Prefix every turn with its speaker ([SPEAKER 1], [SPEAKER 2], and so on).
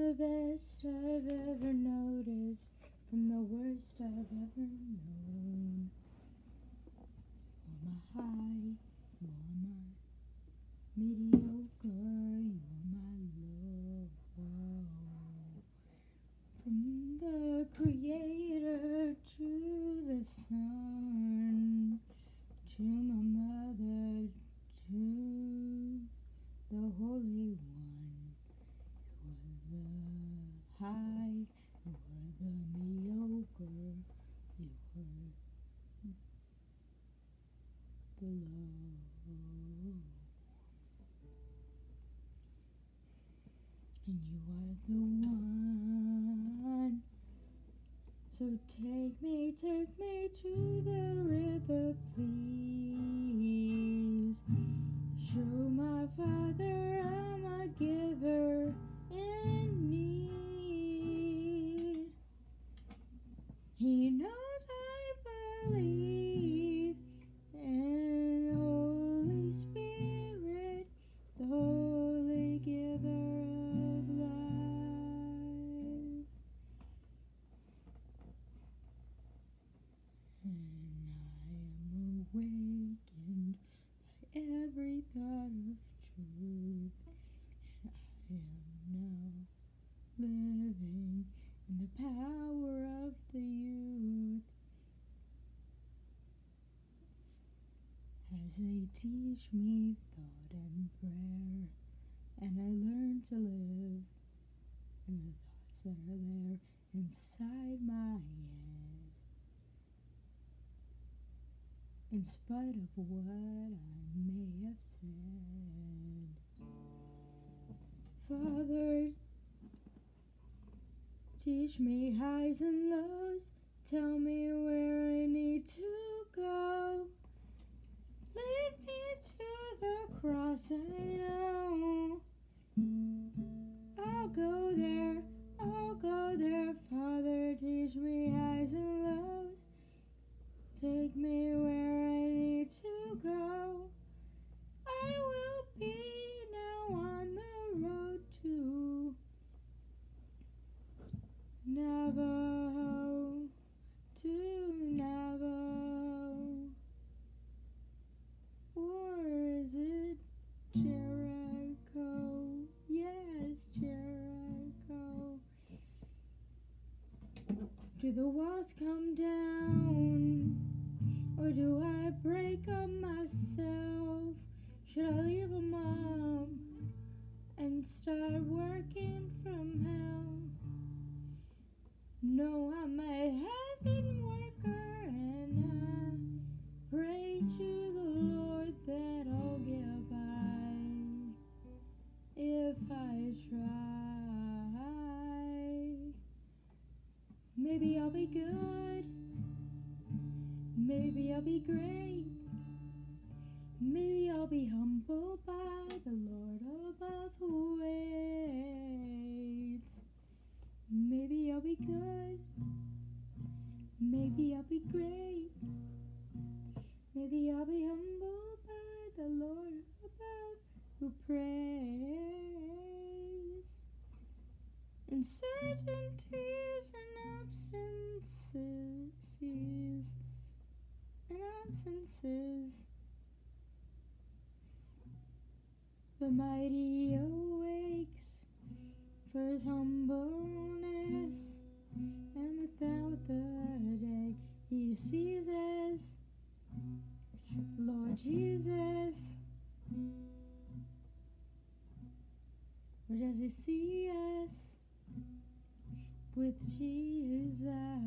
[SPEAKER 1] the best I've ever noticed from the worst I've ever known. You're my high, you're my mediocre, you're my low. From the Creator to the Son, to my mother, to the Holy One. You're the high, you're the mediocre, you're the low. And you are the one. So take me to the river, please. Show my Father I'm a giver in need. He knows I believe in Holy Spirit, the holy giver of life. And I am awakened by every thought of truth. I am now living in the power of the youth. As they teach me thought and prayer, and I learn to live in the thoughts that are there inside my head. In spite of what I may have said. Father, teach me highs and lows, tell me where I need to go. Lead me to the cross, I know. I'll go there, Father, teach me highs and lows. Take me where I need to go. I will be now on the road to Navajo, or is it Jericho? Yes, Jericho. Do the walls come down, or do I break up myself? Should I leave them up and start working from hell? No, I'm a heaven worker, and I pray to the Lord that I'll get by if I try. Maybe I'll be good, maybe I'll be great, maybe I'll be humbled by the Lord above who waits. Maybe I'll be good, maybe I'll be great, maybe I'll be humbled by the Lord above who prays. Uncertainties and absences, the mighty awakes for his humbleness, and without the day he seizes, Lord Jesus. Or does he see us with Jesus?